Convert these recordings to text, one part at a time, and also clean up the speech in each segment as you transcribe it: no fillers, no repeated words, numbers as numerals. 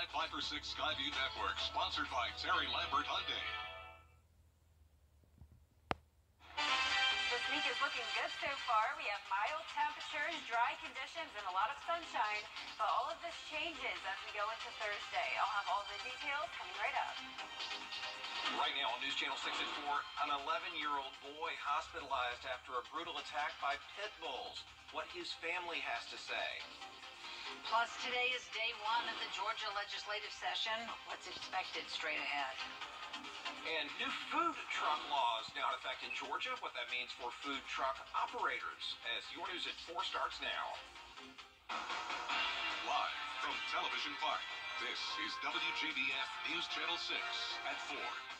I-5 or 6 Skyview Network, sponsored by Terry Lambert Hyundai. This week is looking good so far. We have mild temperatures, dry conditions, and a lot of sunshine. But all of this changes as we go into Thursday. I'll have all the details coming right up. Right now on News Channel 6 at 4, an 11-year-old boy hospitalized after a brutal attack by pit bulls. What his family has to say. Plus, today is day one of the Georgia legislative session. What's expected straight ahead? And new food truck laws now in effect in Georgia. What that means for food truck operators. As your news at 4 starts now. Live from Television Park, this is WJBF News Channel 6 at 4.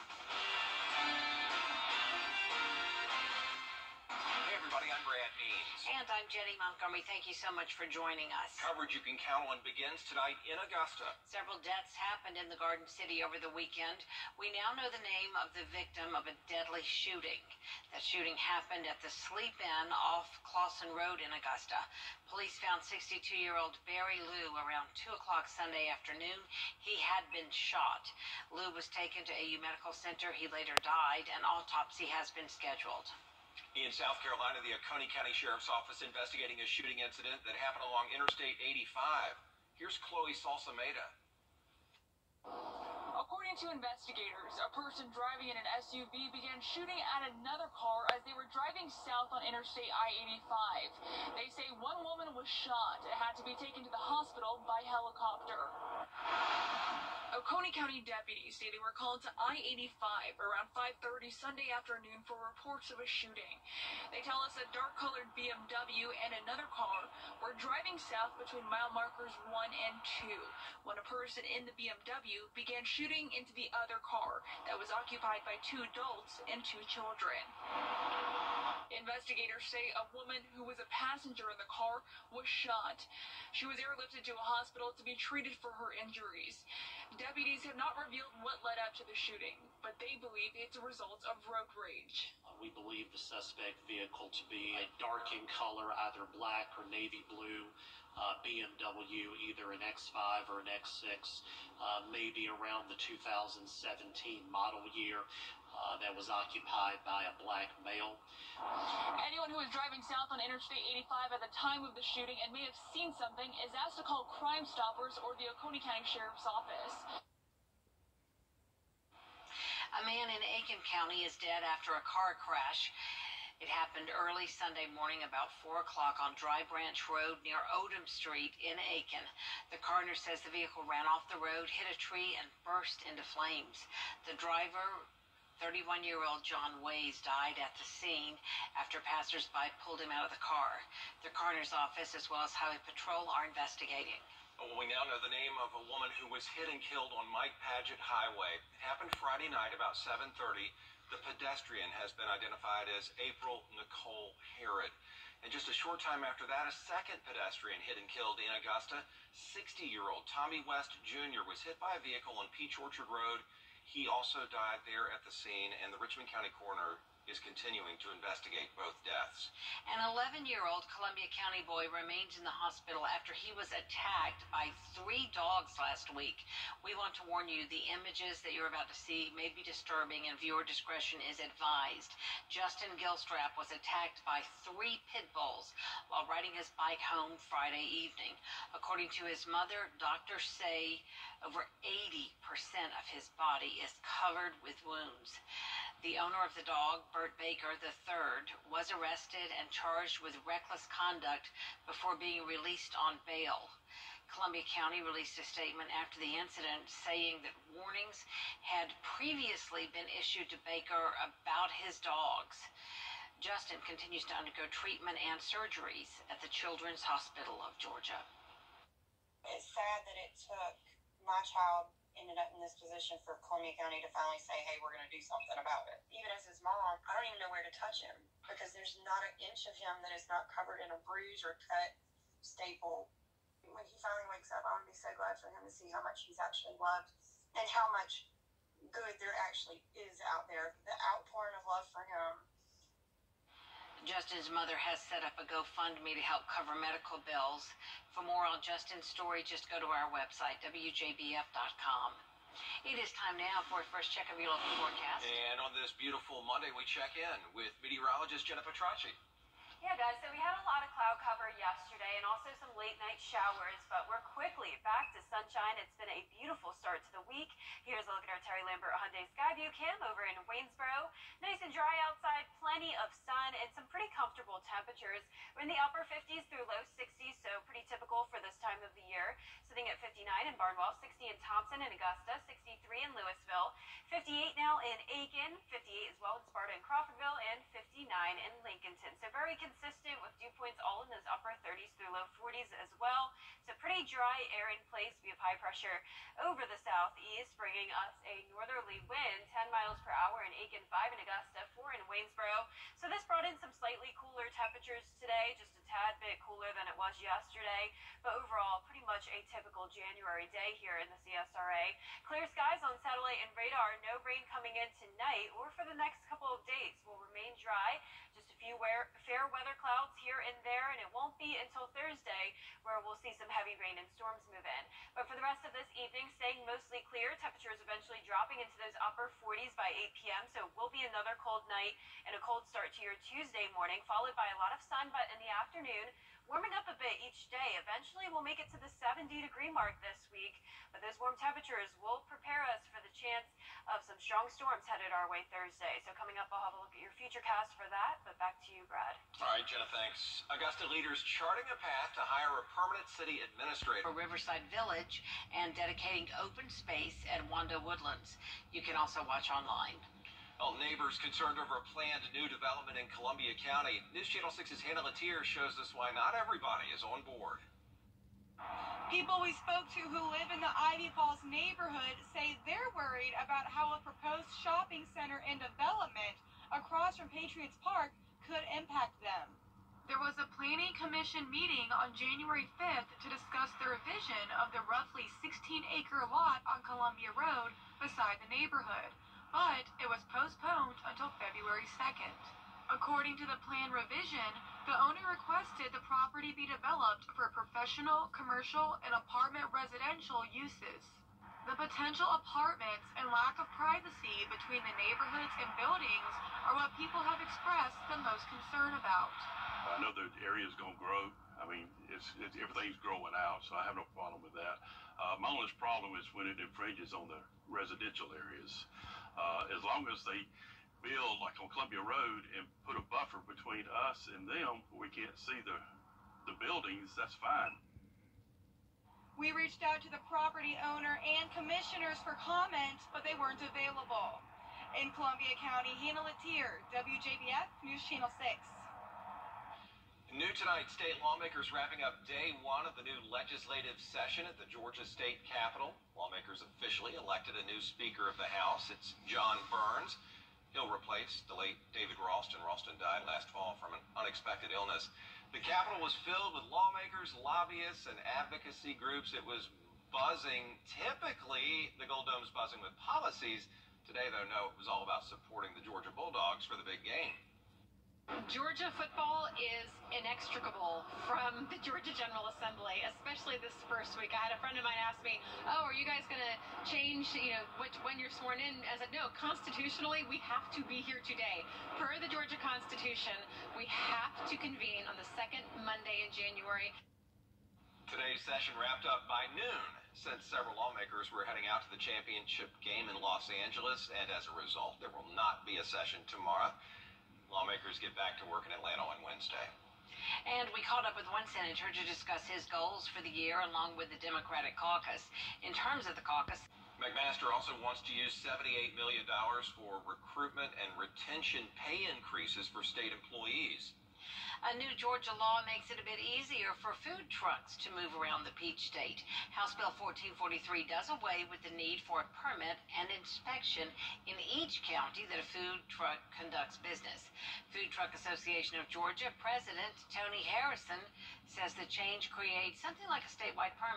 Hey everybody, I'm Brad Means. And I'm Jenny Montgomery. Thank you so much for joining us. Coverage you can count on begins tonight in Augusta. Several deaths happened in the Garden City over the weekend. We now know the name of the victim of a deadly shooting. That shooting happened at the Sleep Inn off Clawson Road in Augusta. Police found 62-year-old Barry Liu around 2 o'clock Sunday afternoon. He had been shot. Liu was taken to AU Medical Center. He later died. An autopsy has been scheduled. In South Carolina, the Oconee County Sheriff's Office investigating a shooting incident that happened along Interstate 85. Here's Chloe Salsameda. According to investigators, a person driving in an SUV began shooting at another car as they were driving south on Interstate I-85. They say one woman was shot and had to be taken to the hospital by helicopter. Oconee County deputies say they were called to I-85 around 5:30 Sunday afternoon for reports of a shooting. They tell us a dark-colored BMW and another car were driving south between mile markers 1 and 2 when a person in the BMW began shooting into the other car that was occupied by 2 adults and 2 children. Investigators say a woman who was a passenger in the car was shot. She was airlifted to a hospital to be treated for her injuries. Deputies have not revealed what led up to the shooting, but they believe it's a result of road rage. We believe the suspect vehicle to be a dark in color, either black or navy blue BMW, either an X5 or an X6, maybe around the 2017 model year. That was occupied by a black male. Anyone who was driving south on Interstate 85 at the time of the shooting and may have seen something is asked to call Crime Stoppers or the Oconee County Sheriff's Office. A man in Aiken County is dead after a car crash. It happened early Sunday morning about 4 o'clock on Dry Branch Road near Odom Street in Aiken. The coroner says the vehicle ran off the road, hit a tree, and burst into flames. The driver, 31-year-old John Ways, died at the scene after passersby pulled him out of the car. The coroner's office as well as Highway Patrol are investigating. Well, we now know the name of a woman who was hit and killed on Mike Paget Highway. It happened Friday night about 7:30. The pedestrian has been identified as April Nicole Herod. And just a short time after that, a second pedestrian hit and killed in Augusta. 60-year-old Tommy West Jr. was hit by a vehicle on Peach Orchard Road. He also died there at the scene, and the Richmond County coroner is continuing to investigate both deaths. An 11-year-old Columbia County boy remains in the hospital after he was attacked by 3 dogs last week. We want to warn you, the images that you're about to see may be disturbing and viewer discretion is advised. Justin Gilstrap was attacked by 3 pit bulls while riding his bike home Friday evening. According to his mother, doctors say over 80% of his body is covered with wounds. The owner of the dog, Bert Baker III, was arrested and charged with reckless conduct before being released on bail. Columbia County released a statement after the incident saying that warnings had previously been issued to Baker about his dogs. Justin continues to undergo treatment and surgeries at the Children's Hospital of Georgia. It's sad that it took my child ended up in this position for Columbia County to finally say, hey, we're going to do something about it. Even as his mom, I don't even know where to touch him because there's not an inch of him that is not covered in a bruise or cut staple. When he finally wakes up, I'm going to be so glad for him to see how much he's actually loved and how much good there actually is out there. The outpouring of love for him. Justin's mother has set up a GoFundMe to help cover medical bills. For more on Justin's story, just go to our website, WJBF.com. It is time now for a first check of your local forecast. And on this beautiful Monday, we check in with meteorologist Jenna Petracci. Yeah, guys, so we had a lot of cloud cover yesterday and also some late night showers, but we're quickly back to sunshine. It's been a beautiful start to the week. Here's a look at our Terry Lambert Hyundai Skyview cam over in Waynesboro. Nice and dry outside, plenty of sun, and some pretty comfortable temperatures. We're in the upper 50s through low 60s, so pretty typical for this time of the year. Sitting at 59 in Barnwell, 60 in Thompson and Augusta, 63 in Louisville, 58 now in Aiken, 58 as well in Sparta and Crawfordville, and 59 in Lincolnton. So very consistent with dew points all in those upper 30s through low 40s as well. So pretty dry air in place. We have high pressure over the southeast, bringing us a northerly wind, 10 miles per hour in Aiken, 5 in Augusta, 4 in Waynesboro. So this brought in some slightly cooler temperatures today, just a tad bit cooler than it was yesterday. But overall, pretty much a typical January day here in the CSRA. Clear skies on satellite and radar. No rain coming in tonight or for the next couple of days. Will remain dry. Just a few fair weather clouds here and there, and it won't be until Thursday where we'll see some heavy rain and storms move in. But for the rest of this evening, staying mostly clear. Temperatures eventually dropping into those upper 40s by 8 p.m. So it will be another cold night and a cold start to your Tuesday morning, followed by a lot of sun, but in the afternoon, warming up a bit each day. Eventually, we'll make it to the 70-degree mark this week, but those warm temperatures will prepare us for the chance of some strong storms headed our way Thursday. So coming up, I'll have a look at your futurecast for that, but back to you, Brad. All right, Jenna, thanks. Augusta leaders charting a path to hire a permanent city administrator For Riverside Village and dedicating open space at Wanda Woodlands. You can also watch online. Well, neighbors concerned over a planned new development in Columbia County. News Channel 6's Hannah Latier shows us why not everybody is on board. People we spoke to who live in the Ivy Falls neighborhood say they're worried about how a proposed shopping center and development across from Patriots Park could impact them. There was a planning commission meeting on January 5th to discuss the revision of the roughly 16-acre lot on Columbia Road beside the neighborhood, but it was postponed until February 2nd. According to the plan revision, the owner requested the property be developed for professional, commercial, and apartment residential uses. The potential apartments and lack of privacy between the neighborhoods and buildings are what people have expressed the most concern about. I know the area's going to grow. I mean, everything's growing out, so I have no problem with that. My only problem is when it infringes on the residential areas. As long as they build, like on Columbia Road, and put a buffer between us and them, we can't see the buildings, that's fine. We reached out to the property owner and commissioners for comment, but they weren't available. In Columbia County, Hannah Latier, WJBF News Channel 6. New tonight, state lawmakers wrapping up day one of the new legislative session at the Georgia State Capitol. Lawmakers officially elected a new Speaker of the House. It's John Burns. He'll replace the late David Ralston. Ralston died last fall from an unexpected illness. The Capitol was filled with lawmakers, lobbyists, and advocacy groups. It was buzzing. Typically, the Gold Dome's buzzing with policies. Today, though, no, it was all about supporting the Georgia Bulldogs for the big game. Georgia football is inextricable from the Georgia General Assembly, especially this first week. I had a friend of mine ask me, "Oh, are you guys going to change, when you're sworn in?" I said, "No, constitutionally, we have to be here today. Per the Georgia Constitution, we have to convene on the second Monday in January." Today's session wrapped up by noon, since several lawmakers were heading out to the championship game in Los Angeles, and as a result, there will not be a session tomorrow. Lawmakers get back to work in Atlanta on Wednesday. And we caught up with one senator to discuss his goals for the year along with the Democratic caucus. In terms of the caucus, McMaster also wants to use $78 million for recruitment and retention pay increases for state employees. a new Georgia law makes it a bit easier for food trucks to move around the Peach State. House Bill 1443 does away with the need for a permit and inspection in each county that a food truck conducts business. Food Truck Association of Georgia President Tony Harrison says the change creates something like a statewide permit.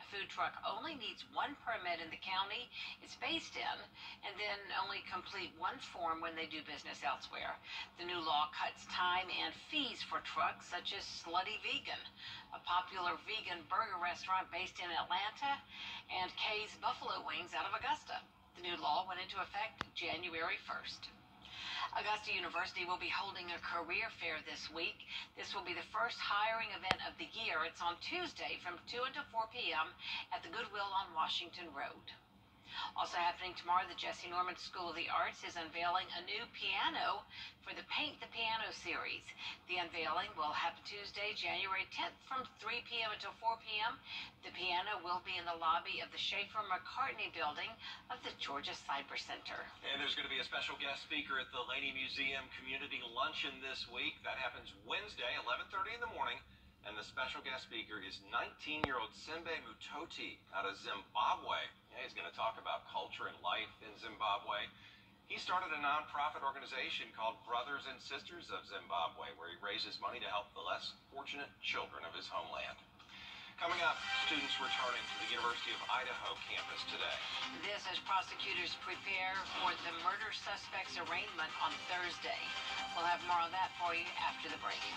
food truck only needs one permit in the county it's based in, and then only complete one form when they do business elsewhere. The new law cuts time and fees for trucks such as Slutty Vegan, a popular vegan burger restaurant based in Atlanta, and Kay's Buffalo Wings out of Augusta. The new law went into effect January 1st. Augusta University will be holding a career fair this week. This will be the first hiring event of the year. It's on Tuesday from 2 until 4 p.m. at the Goodwill on Washington Road. Also happening tomorrow, the Jesse Norman School of the Arts is unveiling a new piano for the Paint the Piano series. The unveiling will happen Tuesday, January 10th from 3 p.m. until 4 p.m. The piano will be in the lobby of the Schaefer-McCartney building of the Georgia Cyber Center. And there's going to be a special guest speaker at the Laney Museum Community Luncheon this week. That happens Wednesday, 11:30 in the morning. And the special guest speaker is 19-year-old Simbe Mutoti out of Zimbabwe. Yeah, he's going to talk about culture and life in Zimbabwe. He started a nonprofit organization called Brothers and Sisters of Zimbabwe, where he raises money to help the less fortunate children of his homeland. Coming up, students returning to the University of Idaho campus today. This as prosecutors prepare for the murder suspect's arraignment on Thursday. We'll have more on that for you after the break.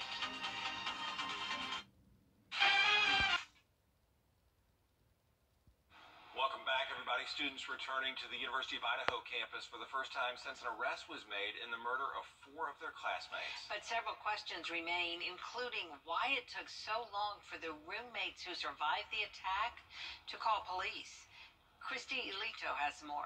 Welcome back, everybody. Students returning to the University of Idaho campus for the first time since an arrest was made in the murder of 4 of their classmates. But several questions remain, including why it took so long for the roommates who survived the attack to call police. Christy Elito has more.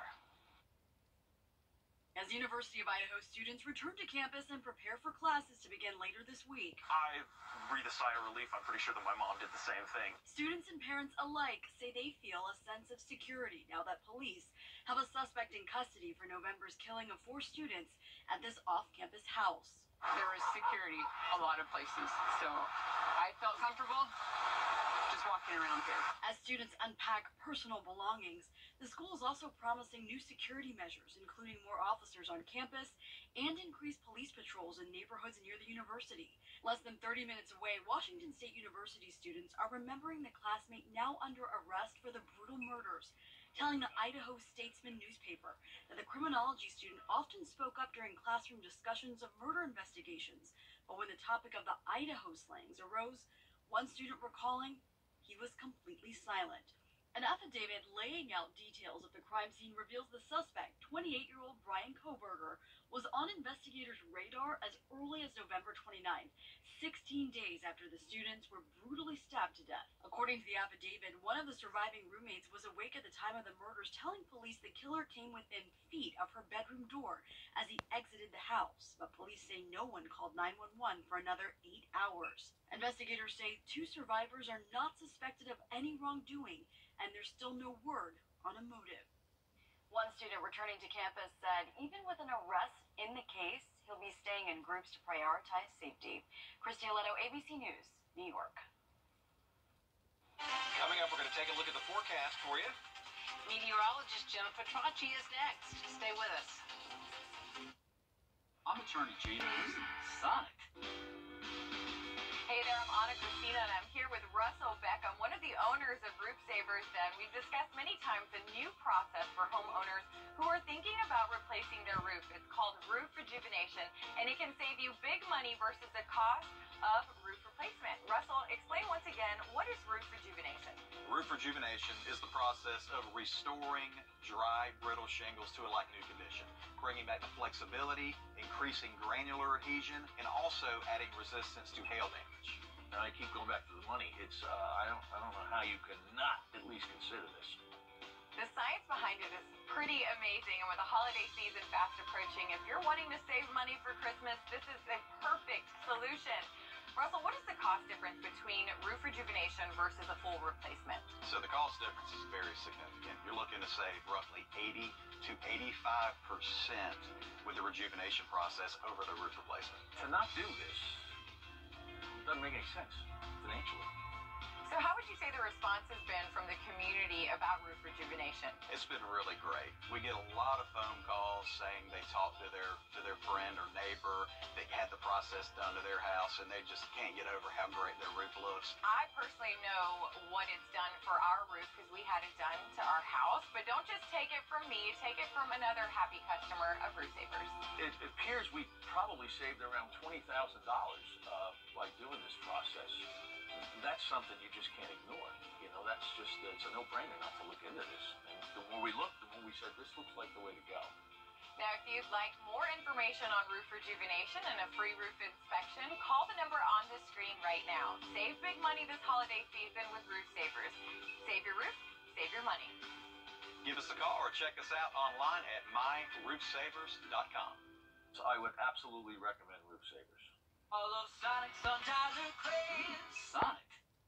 As University of Idaho students return to campus and prepare for classes to begin later this week, I breathe a sigh of relief. I'm pretty sure that my mom did the same thing. Students and parents alike say they feel a sense of security now that police have a suspect in custody for November's killing of 4 students at this off-campus house. There was security a lot of places, so I felt comfortable just walking around here. As students unpack personal belongings, the school is also promising new security measures, including more officers on campus and increased police patrols in neighborhoods near the university. Less than 30 minutes away, Washington State University students are remembering the classmate now under arrest for the brutal murders, telling the Idaho Statesman newspaper that the criminology student often spoke up during classroom discussions of murder investigations, but when the topic of the Idaho slangs arose, one student recalling he was completely silent. An affidavit laying out details of the crime scene reveals the suspect, 28-year-old Brian Koberger, was on investigators' radar as early as November 29th, 16 days after the students were brutally stabbed to death. According to the affidavit, one of the surviving roommates was awake at the time of the murders, telling police the killer came within feet of her bedroom door as he exited the house, but police say no one called 911 for another 8 hours. Investigators say 2 survivors are not suspected of any wrongdoing, and there's still no word on a motive. One student returning to campus said even with an arrest in the case, he'll be staying in groups to prioritize safety. Christy Leto, ABC News, New York. Coming up, we're going to take a look at the forecast for you. Meteorologist Jenna Petracci is next. Stay with us. I'm attorney James Sonic. Hey there, I'm Anna Christina, and I'm here with Russell Beckham, one of the owners of Roof Savers. And we've discussed many times the new process for homeowners who are thinking about replacing their roof. It's called roof rejuvenation, and it can save you big money versus the cost of roof replacement. Russell, explain once again, what is roof rejuvenation? Roof rejuvenation is the process of restoring dry, brittle shingles to a like-new condition, bringing back the flexibility, increasing granular adhesion, and also adding resistance to hail damage. And I keep going back to the money. It's I don't know how you can not at least consider this. The science behind it is pretty amazing, and with the holiday season fast approaching, if you're wanting to save money for Christmas, this is a perfect solution. Russell, what is the cost difference between roof rejuvenation versus a full replacement? So the cost difference is very significant. You're looking to save roughly 80 to 85% with the rejuvenation process over the roof replacement. To not do this doesn't make any sense financially. So how would you say the response has been from the community me about roof rejuvenation. It's been really great. We get a lot of phone calls saying they talked to their friend or neighbor that had the process done to their house, and they just can't get over how great their roof looks. I personally know what it's done for our roof because we had it done to our house, but don't just take it from me, take it from another happy customer of Roof Savers. It appears we probably saved around $20,000 by doing this process. That's something you just can't ignore. You know, that's just, it's a no-brainer not to look into this. And the more we looked, the more we said, this looks like the way to go. Now, if you'd like more information on roof rejuvenation and a free roof inspection, call the number on the screen right now. Save big money this holiday season with Roof Savers. Save your roof, save your money. Give us a call or check us out online at myroofsavers.com. So I would absolutely recommend Roof Savers. All of Sonic sometimes are crazy. Sonic.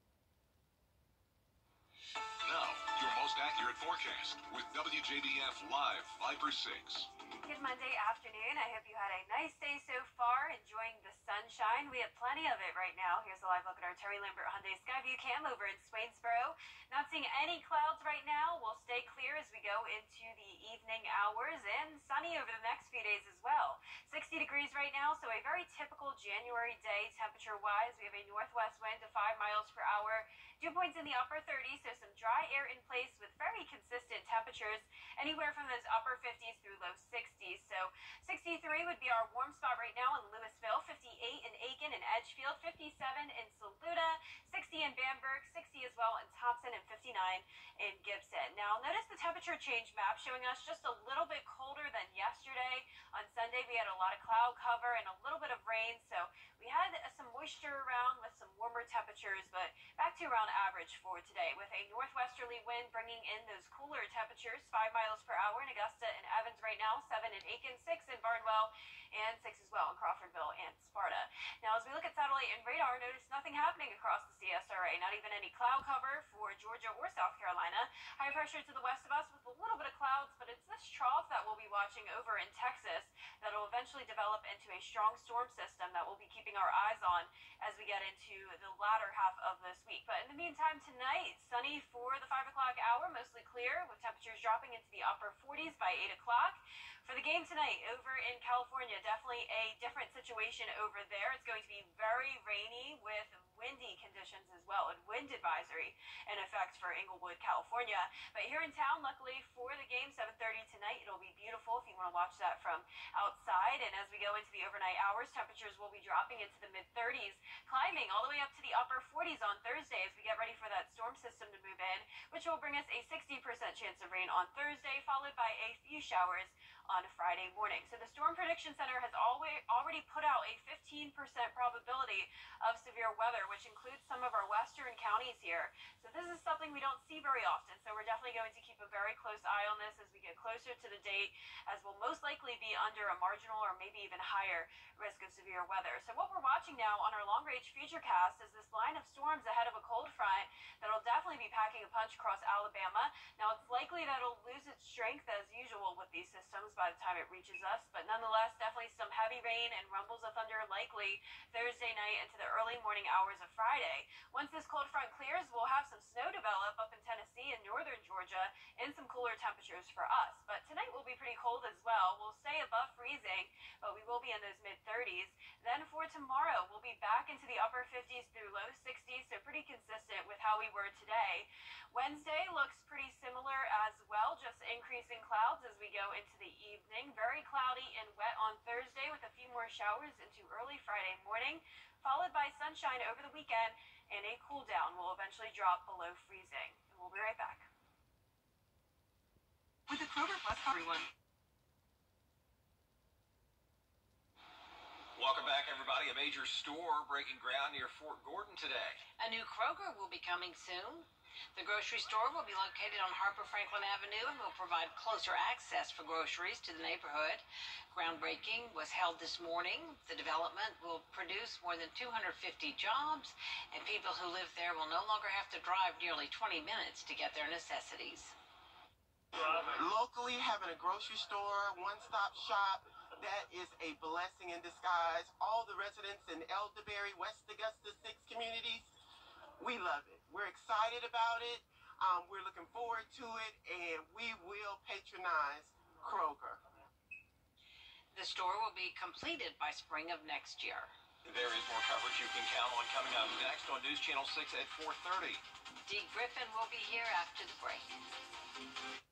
Now, your most accurate forecast with WJBF Live Viper 6. Good Monday afternoon. I hope you had a nice day so far, enjoying the sunshine. We have plenty of it right now. Here's a live look at our Terry Lambert Hyundai Skyview cam over in Swainsboro. Not seeing any clouds right now. We'll stay clear as we go into the evening hours and sunny over the next few days as well. 60 degrees right now, so a very typical January day temperature-wise. We have a northwest wind of 5 miles per hour. Dew points in the upper 30s, so some dry air in place with very consistent temperatures, anywhere from those upper 50s through low 60s. So 63 would be our warm spot right now in Louisville, 58 in Aiken and Edgefield, 57 in Saluda, 60 in Bamberg, 60 as well in Thompson, and 59 in Gibson. Now, notice the temperature change map showing us just a little bit colder than yesterday. On Sunday, we had a lot of cloud cover and a little bit of rain, so we had some moisture around with some warmer temperatures, but back to around average for today with a northwesterly wind bringing in those cooler temperatures, 5 miles per hour in Augusta and Evans right now, 7 in Aiken, 6 in Barnwell, and 6 as well in Crawfordville and Sparta. Now, as we look at satellite and radar, notice nothing happening across the CSRA, not even any cloud cover for Georgia or South Carolina. High pressure to the west of us with a little bit of clouds, but it's this trough that we'll be watching over in Texas that will eventually develop into a strong storm system that we'll be keeping our eyes on as we get into the latter half of this week. But in the meantime, tonight, sunny for the 5 o'clock hour, mostly clear with temperatures dropping into the upper 40s by 8 o'clock. For the game tonight over in California, definitely a different situation over there. It's going to be very rainy with windy conditions as well, and wind advisory in effect for Inglewood, California. But here in town, luckily for the game, 7:30 tonight, it'll be beautiful if you want to watch that from outside. And as we go into the overnight hours, temperatures will be dropping into the mid-30s, climbing all the way up to the upper 40s on Thursday as we get ready for that storm system to move in, which will bring us a 60% chance of rain on Thursday, followed by a few showers on Friday morning. So the Storm Prediction Center has already put out a 15% probability of severe weather, which includes some of our western counties here. So this is something we don't see very often. So we're definitely going to keep a very close eye on this as we get closer to the date, as we'll most likely be under a marginal or maybe even higher risk of severe weather. So what we're watching now on our long-range futurecast is this line of storms ahead of a cold front that'll definitely be packing a punch across Alabama. Now, it's likely that it'll lose its strength as usual with these systems by the time it reaches us, but nonetheless, definitely some heavy rain and rumbles of thunder likely Thursday night into the early morning hours of Friday. Once this cold front clears, we'll have some snow develop up in Tennessee and northern Georgia and some cooler temperatures for us. But tonight will be pretty cold as well. We'll stay above freezing, but we will be in those mid-30s. Then for tomorrow, we'll be back into the upper 50s through low 60s, so pretty consistent with how we were today. Wednesday looks pretty similar as well, just increasing clouds as we go into the evening. Very cloudy and wet on Thursday with a few more showers into early Friday morning, followed by sunshine over the weekend, and a cool down will eventually drop below freezing. And we'll be right back. With the Kroger Plus everyone. Welcome back, everybody. A major store breaking ground near Fort Gordon today. A new Kroger will be coming soon. The grocery store will be located on Harper Franklin Avenue and will provide closer access for groceries to the neighborhood. Groundbreaking was held this morning. The development will produce more than 250 jobs, and people who live there will no longer have to drive nearly 20 minutes to get their necessities. Locally, having a grocery store, one-stop shop, that is a blessing in disguise. All the residents in Elderberry, West Augusta 6 communities, we love it. We're excited about it. We're looking forward to it, and we will patronize Kroger. The store will be completed by spring of next year. There is more coverage you can count on coming up next on News Channel 6 at 4:30. Dee Griffin will be here after the break.